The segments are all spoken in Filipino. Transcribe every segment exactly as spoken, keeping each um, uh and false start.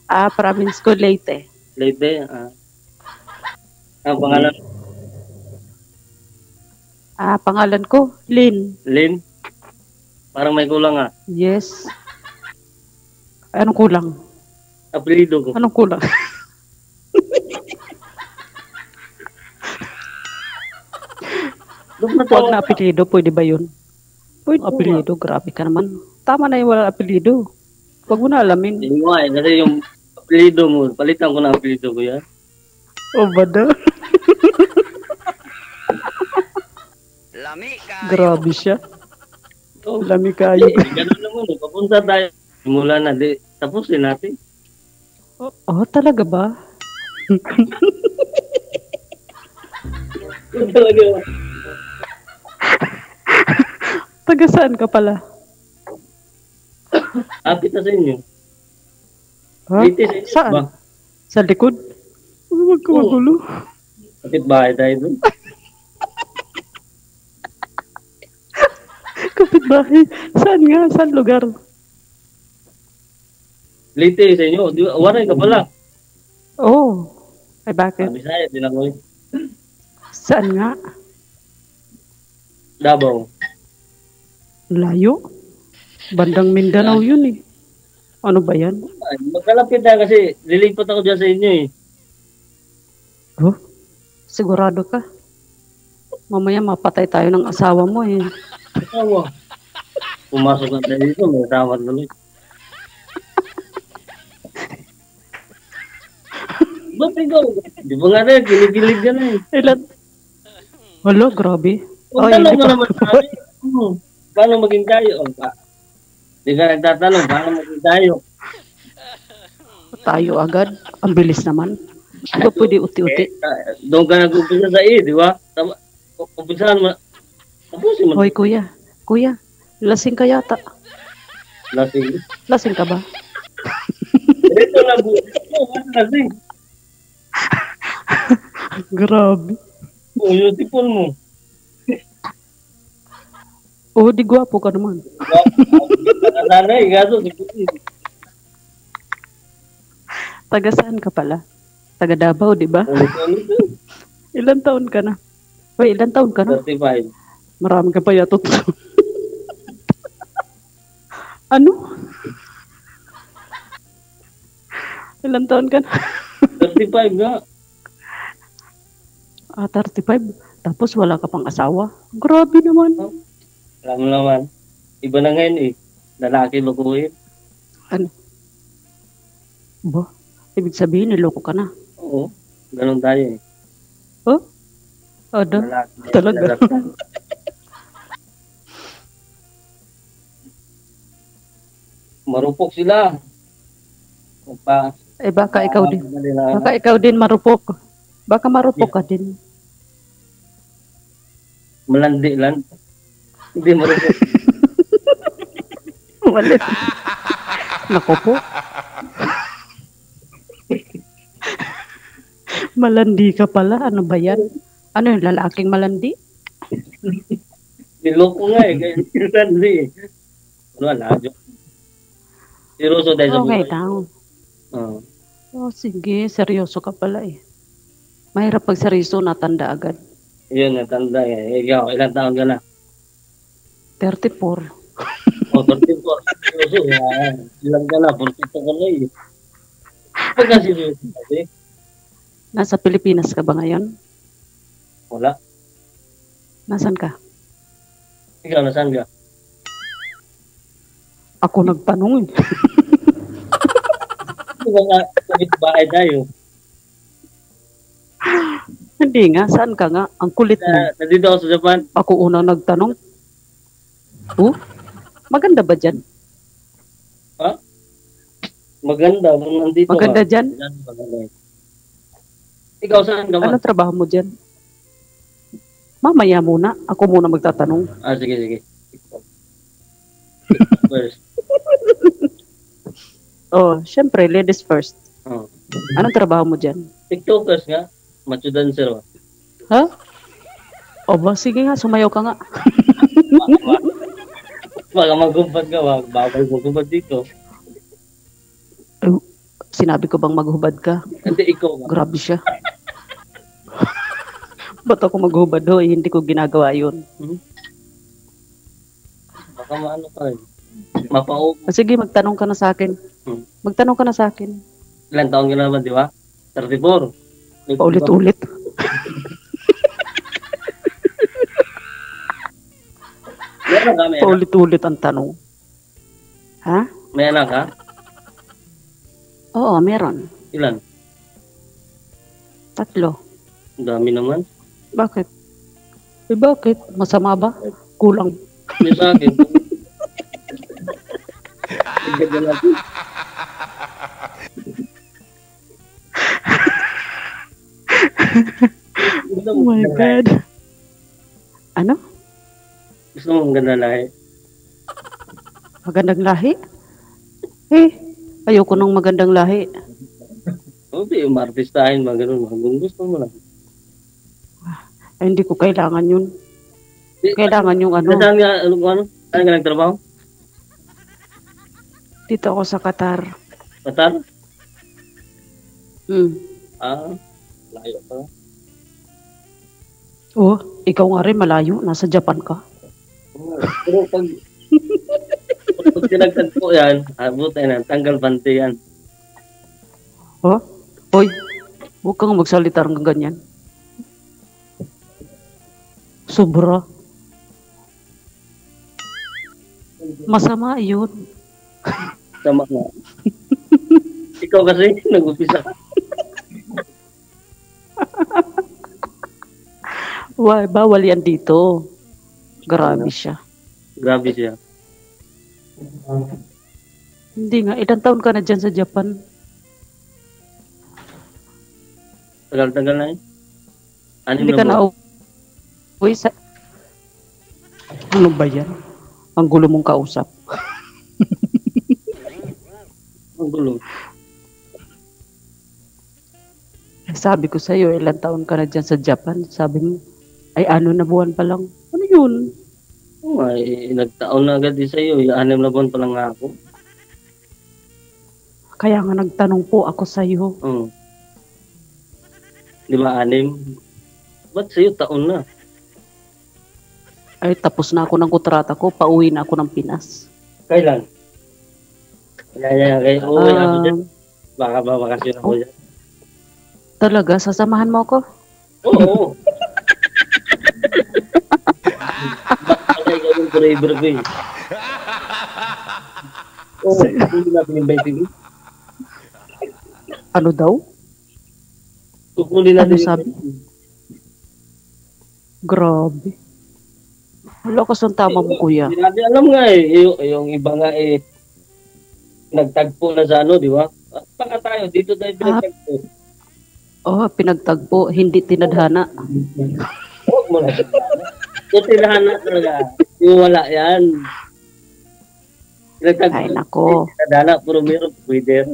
Ah, province ko Leyte. Leyte, ah. Ang pangalan? Ah, pangalan ko, Lynn. Lynn? Parang may kulang ah. Yes. Anong kulang? Apelido ko. Anong kulang? Huwag na apelido, pwede ba yun? Pwede apelido, grabe ka naman. Tama na yung wala apelido. Huwag mo na alamin. Hindi mo eh, kasi yung apelido mo, palitan ko na apelido ko yan. Oh, bada? Lami kayo. Grabe siya. Oh, Lami kayo. ganun naman eh, papunta tayo. Simula na, di, tapusin natin. Oh, oh, talaga ba? Talaga. Taga saan ka pala? Hapit na sa inyo. Ha? Leyte sa inyo Saan? ba? Sa likod? Huwag ka magulo. Kapit bahay tayo doon. Kapitbahay. Saan nga? Saan lugar? Leyte sa inyo. Di, waray ka pala. Oh. Ay, bakit? Sabi sa'yo, din ako eh. Saan nga? Davao. Layo? Bandang Mindanao yun eh. Ano ba yan? Ay, magkalapit na kasi lilipat ako dyan sa inyo eh. Oh, sigurado ka? Mamaya mapatay tayo ng asawa mo eh. Asawa. Pumasok na tayo dito, may asawa tuloy. Ba't ikaw? Di ba nga rin, kinikilig ka na eh. Ilan? Wala, grabe. Kung Ay, tanong hindi mo pa. naman sabi, hmm, paano maging tayo? O, pa, di ka nagtatanong, paano maging tayo? Tayo agad. Ang bilis naman. Di ba pwede uti-uti? Eh, ah, doon ka nag-umpisa sa i, di ba? Tama, umpisahan mo, tapusin mo. Hoy, kuya. Kuya, lasing ka yata. Lasing. Lasing ka ba? Ito na buhay. Oo, lasing. Grabe. Oo, yung tipon mo. Oh, di gwapo ka naman. Nanay, gaso, tipon mo. Taga saan ka pala? Taga Davao, di ba? Ulit-ulit eh. Ilan taon ka na? Hoy, ilan taon ka na? thirty-five. Marami ka pa yatot. Ano? Ilan taon ka na? thirty-five nga. Ah, thirty-five. Tapos wala ka pang asawa. Grabe naman. Alam mo naman. Iba na ngayon eh. Lalaki lukuhin. Ano? Ba? Ibig sabihin, niloko ka na. Oo. Ganun tayo eh. Oh? Ada? Lalaki. Talaga? Lalaki. Marupok sila. Pa, Eh, baka ikaw din. Baka Baka ikaw din marupok. Baka marupok ka din. malandi lang. Hindi marupok. Wala. Naku po. Malandi ka pala. Ano ba yan? Ano yung lalaking malandi? Niloko nga eh. Kaya malandi eh. Wala. Seryoso tayo sa Okay buhay. daw. Oo. Oh, sige. Seryoso ka pala eh. Mahirap pag seryoso, natanda agad. Yun, natanda eh. Ikaw, ilang taon ka na? thirty-four. O, thirty-four. Seryoso. Yan. Ilang ka na? forty-two ka na eh. Pagka seryoso kasi. Nasa Pilipinas ka ba ngayon? Wala. Nasaan ka? Ikaw, nasaan ka? Ako nagtanong eh. Di ba nga, kapit bahay tayo? Hindi nga, saan ka nga? Ang kulit mo. Na, nandito ako sa Japan. Ako unang nagtanong. Oh, maganda ba dyan? Ha? Maganda. Kung nandito Maganda ka. dyan? Maganda. Ikaw, saan ka ba? Anong trabaho mo dyan? Mamaya muna. Ako muna magtatanong. Ah, sige, sige. First. Oh, syempre, ladies first. Oh. Anong trabaho mo dyan? TikTokers nga. Macho dancer. oh. Ha? O ba, sige nga, sumayaw ka nga. Baka magkumpad ka, wag. Bawal magkumpad dito. Sinabi ko bang maghubad ka? Hindi, ikaw ba? Grabe siya. Ba't ako maghubad ho? Eh, hindi ko ginagawa yun. Hmm? Baka maano ka rin. Mapaupo. Ah, sige, magtanong ka na sa akin. Hmm. Magtanong ka na sa akin. Ilan taon ka naman, di ba? thirty-four. Paulit-ulit. May anak ka, may anak? Paulit-ulit ang tanong. Ha? May anak ka? Oo, meron. Ilan? Tatlo. Ang dami naman. Bakit? Eh, bakit? Masama ba? Kulang. May sa akin. Ang ganda natin. Gusto Oh mo my maganda lahi? God. Ano? Gusto mo maganda lahi? Magandang lahi? Eh, ayoko ng magandang lahi. Hindi, yung maartistahin, mga ganun. Kung gusto mo lang. Ay, hindi ko kailangan yun. Di- Kailangan yung ano. Saan nga, ano, ano? Saan ka nagtrabaho? Dito ako sa Qatar. Qatar? Hmm. Ah, layo pa. Oh, ikaw nga rin malayo. Nasa Japan ka. Oo. Pero pag, pag pinagtagpo yan, abot na, tanggal pante yan. Oh? Hoy, huwag kang magsalita ng ganyan. Sobra. Masama yun. Sama nga. Ikaw kasi, nag-upisa ka. Why, bawal yan dito. Grabe siya. Grabe siya. Hindi nga, ilang taon ka na dyan sa Japan? Tagal-tagal na eh. Anim Hindi na ka na buwan. uwi sa... Ano ba yan? Ang gulo mong kausap. Ang gulo. Sabi ko sa'yo, ilang taon ka na dyan sa Japan? Sabi mo, ay ano na buwan pa lang. Ano yun? Oo nga, eh, nagtaon na agad din sa'yo. Eh, anim na buwan pa lang nga ako. Kaya nga nagtanong po ako sa'yo. Oo. Di ba, anim? Ba't sa'yo taon na? Ay tapos na ako ng kontrata ko, pauwi na ako ng Pinas. Kailan? Kaya, kaya, kaya, uwi ako dyan. Ah, Baka ba bakasyon ako dyan? talaga, sasamahan mo ako? Oo. Baka ikaw yung forever ko eh. Oo, hindi natin yung twenty. Ano daw? Kukunin natin Ano sabi? Grabe. Wala ka sa tama mo, kuya. Hindi natin alam nga eh. Yung, yung iba nga eh, nagtagpo na sa ano, di ba? At baka tayo, dito tayo pinagtagpo. Oh, pinagtagpo, hindi tinadhana. Huwag mo na tinahana. Kung tinahana talaga, yung wala yan. Pinagtagpo. Ay, nako. Tinadhana, puro meron, pwede.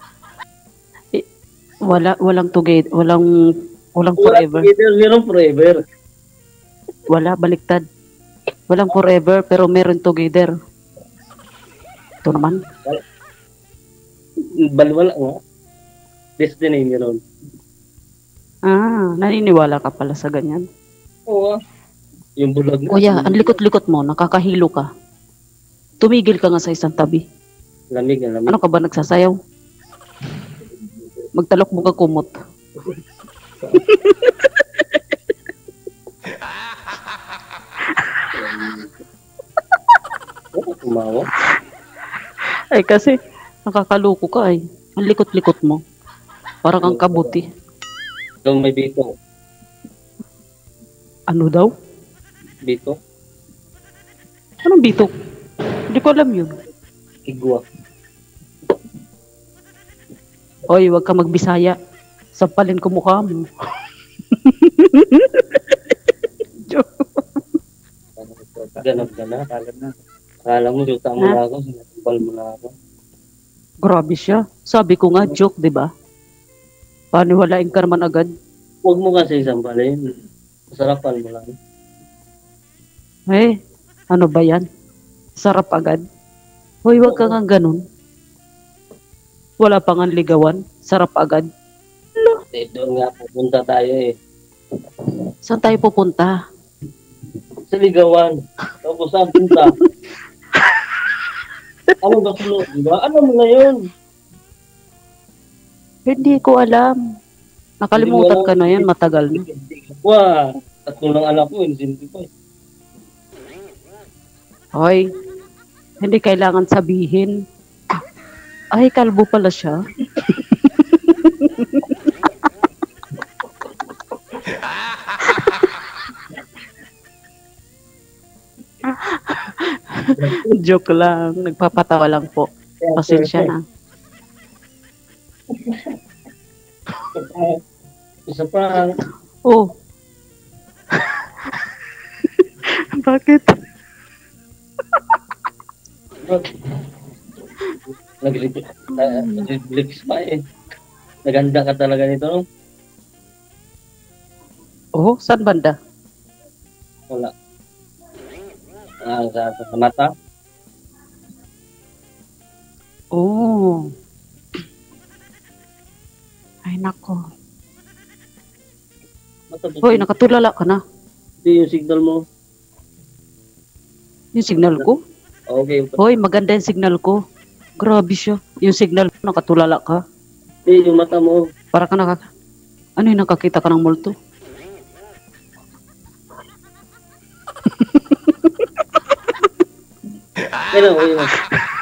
Wala, walang together, walang, walang Wala, forever. pwede, meron forever. Wala, baliktad. Walang forever, pero meron together. Ito naman. Balwala nga. Destiny meron. Ah, naniniwala ka pala sa ganyan. Oo ah. Yung bulag na. Kuya, ang likot-likot mo, nakakahilo ka. Tumigil ka nga sa isang tabi. Lamig na lamig. Ano ka ba nagsasayaw? Magtalok mo ka kumot. Oo, tumawa. Ay kasi, nakakaloko ka ay. Ang likot-likot mo. Parang kang kabuti. Ikaw may bito. Ano daw? Bito. Anong bitok? Hindi ko alam yun. Igwa. Oy, wag ka magbisaya. Sampalin ko mukha mo. Ganap ka na. Akala na. Akala mo, yuta mo Ha? na ako. Sinatubal mo na ako. Grabe siya. Sabi ko nga, joke, di ba? Paniwalain ka naman agad. Huwag mo kasi sampalin. Masarapan mo lang. Eh, ano ba yan? Sarap agad. Hoy, wag ka nga ganun. Wala pa nga ligawan. Sarap agad. Eh, doon nga pupunta tayo eh. Saan tayo pupunta? Sa ligawan. Tapos saan punta? Ano ba sunod? Diba? Ano mo ngayon? Hindi ko alam. Nakalimutan ka na yan, matagal na. Wah, tatlo ng anak ko, hindi ko. Hoy, hindi kailangan sabihin. Ay, kalbo pala siya. Joke lang. Nagpapatawa lang po. Pasensya na. Isa pa. Oh. Bakit? Nag-lips pa eh. Naganda ka talaga nito, no? Oh, saan banda? Wala. Ah, sa, sa mata? Oh. Ay, nako. Hoy, nakatulala ka na. Hindi yung signal mo. Yung signal ko? Okay. Hoy, maganda yung signal ko. Grabe siya. Yung signal ko, nakatulala ka. Hindi, yung mata mo. Para ka naka... Ano yung nakakita ka ng multo? Kailan uwi mo?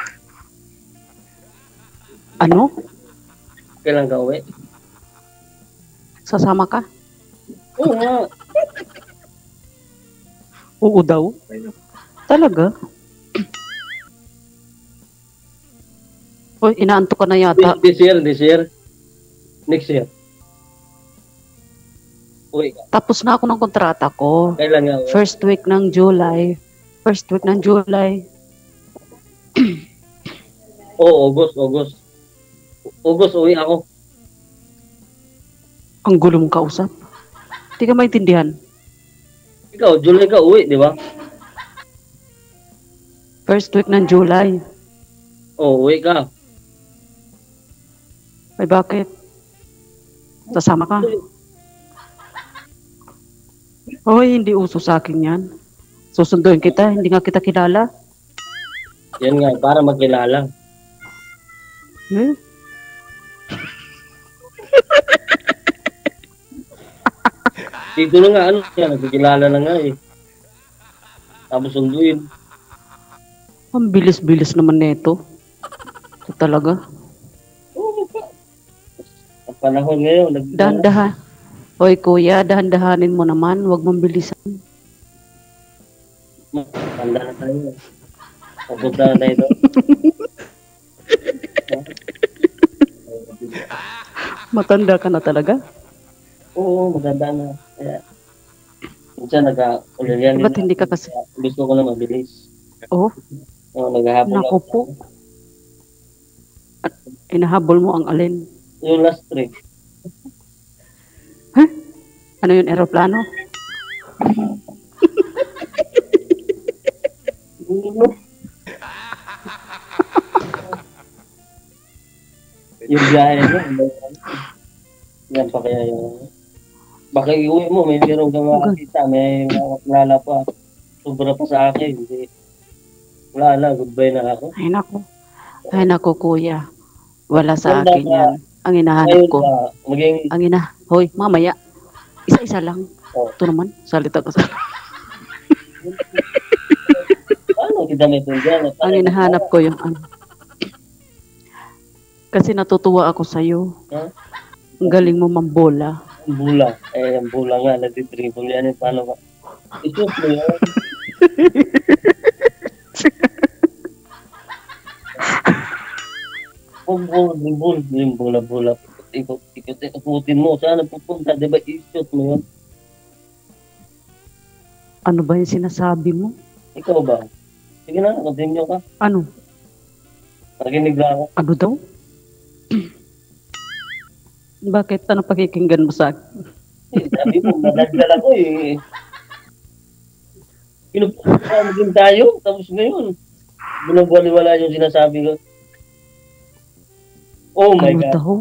Ano? Kailan ka uwi? Sasama ka? Oo nga. Oo daw. Talaga? Hoy, inaantok ka na yata. This year, this year. Next year. Uwi ka. Tapos na ako ng kontrata ko. Kailan nga uwi? First week ng July. First week ng July. Oo, August, August. August, uwi ako. Ang gulo mong kausap. Hindi ka maintindihan. Ikaw, July ka uwi, di ba? First week ng July. Oo, uwi ka. Ay, bakit? Sasama ka? Hoy, hindi uso sa akin yan. Susunduin kita, hindi nga kita kilala. Yan nga, para magkilala. Eh? Dito na nga, ano yan, nagkikilala na nga eh. Tapos sunduin. Ang bilis-bilis naman nito. Ito talaga. Oo, pa. Ang panahon ngayon, nag- Dahan-dahan. Hoy, kuya, dahan-dahanin mo naman. Huwag mong bilisan. Tanda na tayo. Papunta na tayo doon. Matanda ka na talaga? Oo, maganda na. Kaya, minsan nag-ulilian. Ba't hindi ka kasi? Gusto ko na mabilis. Oh, Oo, naghahabol naku ako. po. At inahabol mo ang alin. Yung last trip. Ha? Ano yun, aeroplano? Yung biyahe niya. Yan pa kaya yung... Baka iuwi mo, may meron kang makakita, may makaklala pa. Sobra pa sa akin. Hindi. Wala na, goodbye na ako. Ay, naku. Ay, naku, kuya. Wala sa Ganda akin ka. yan. Ang hinahanap Ngayon ko. ba, maging... Ang ina... Hoy, mamaya. Isa-isa lang. Oh. Ito naman, salita ka sa... Paano kita may tundan? Ang hinahanap ko yung ano. Kasi natutuwa ako sa'yo. Ha? Ang galing mo mambola. Ang bula. Eh, ang bula nga, nagtitriple yan. Eh, paano ba? Ito mo yan. Kung bula, dribble, yung bula-bula. Ikot, ikot, ikutin mo. Saan pupunta? Diba, i-shoot mo yun? Ano ba yung sinasabi mo? Ikaw ba? Sige na, continue ka. Ano? Nakinig na ako. Ano daw? Bakit? Ano pakikinggan mo sa akin? Eh, sabi mo, nadagdal ako eh. Pinupunta din tayo, tapos ngayon, binabaliwala yung sinasabi ko. Oh my Ano God. daw?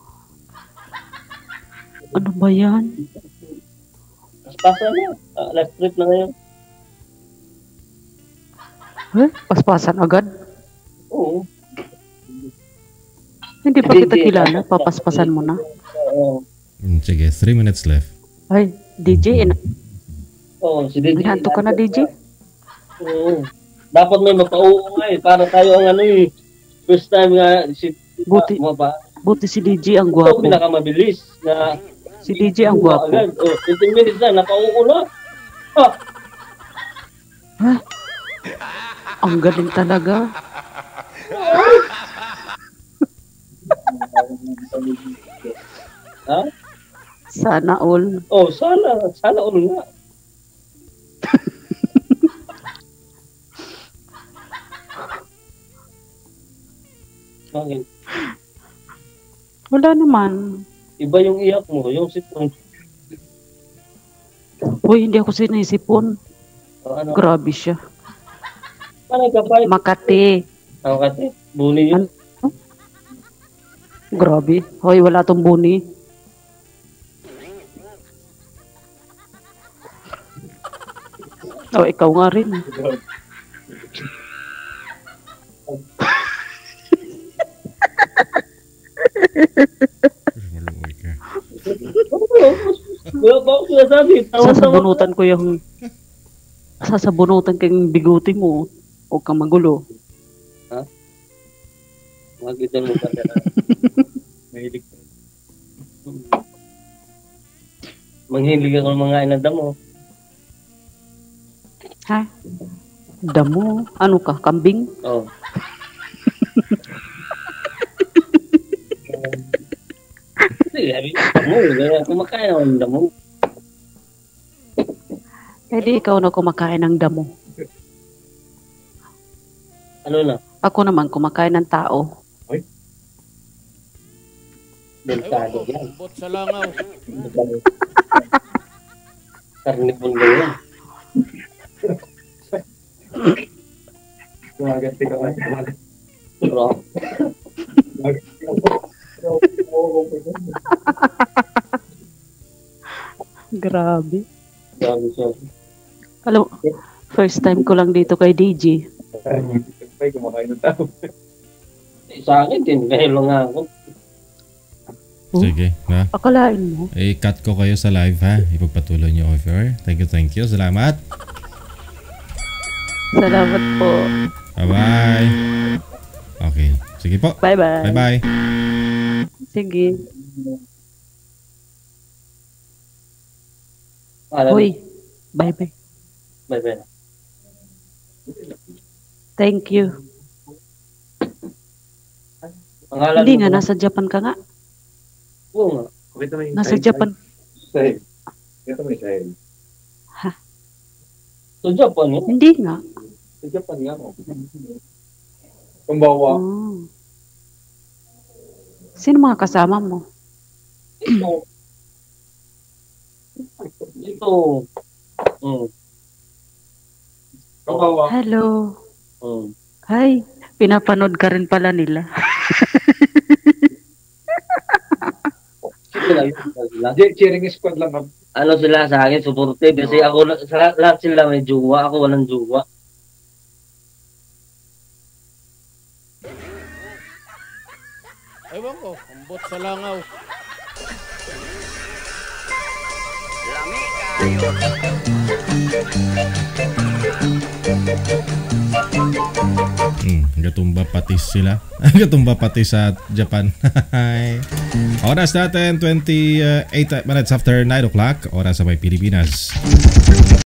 Ano ba yan? Pasa na. Uh, last trip na ngayon. Eh, paspasan agad? Oo. Hindi pa kita kilala, papaspasan mo na. Oo. Mm, sige, three minutes left. Ay, D J, ina- Oo, si D J. inaanto ka na, D J? Oo. Dapat may mapauo nga eh. Para tayo ang ano eh. First time nga si Buti, mo pa. buti si D J ang Ito gwapo. pinakamabilis na Si D J ang gwapo. agad. Oh, fifteen minutes na napauo na. Ah, Ang galing talaga. ha? Sana all. Oh, sana, sana ulo nga. Bakit? Wala naman. Iba yung iyak mo, yung sipon. Uy, hindi ako sinisipon. Oh, ano? Grabe siya. Paano ka pa? Makati. Ang kasi, buni yun. Grabe. Hoy, wala tong buni. Oh, ikaw nga rin. Maluoy ka. Wala pa ako sinasabi. Tawa-tawa. Sasabunutan ko yung... Sasabunutan ko yung biguti mo. Huwag kang magulo. Magitan mo pa na. Mahilig. Manghilig ako ng mga inanda mo. Ha? Damo? Ano ka? Kambing? Oh. Hindi, sabi ko, mo, kaya kumakain ako ng damo. Eh di ikaw na kumakain ng damo. Ano na? Ako naman kumakain ng tao. Delikado yan. Bot sa langaw. Karne po na yan. Kumaganti ka man. Bro. Grabe. Sabi siya. Alam, first time ko lang dito kay D J. Ay, kumakain ng tao. Eh, sa akin din, dahil nga ako. Sige, ha? Akalain mo? I-cut ko kayo sa live, ha? Ipagpatuloy niyo offer. Thank you, thank you. Salamat. Salamat po. Bye-bye. Okay. Sige po. Bye-bye. Bye-bye. Sige. Alam, Hoy. Bye-bye. bye-bye. Thank you. Pangalan Hindi mo nga, ba? nasa Japan ka nga. Oo nga. Ito may Nasa Japan. Sahil. Ito may sahil. Sa Japan yun. Hindi nga. Sa Japan nga ako. Kumbawa, Oh. Sino mga kasama mo? Ito. Ito. Hmm. kumbawa, Hello. Hmm. Hi. Pinapanood ka rin pala nila. Sila yun. Sila. J- cheering squad lang. Kami. Ano sila sa akin, supportive. Kasi ako, na- sa lahat sila may jowa. Ako walang jowa. Ewan ko, ang bot sa langaw. Hmm, gatumba patis sila. Gatumba patis sa Japan. Oras natin, twenty-eight minutes after nine o'clock. Oras sa may Pilipinas.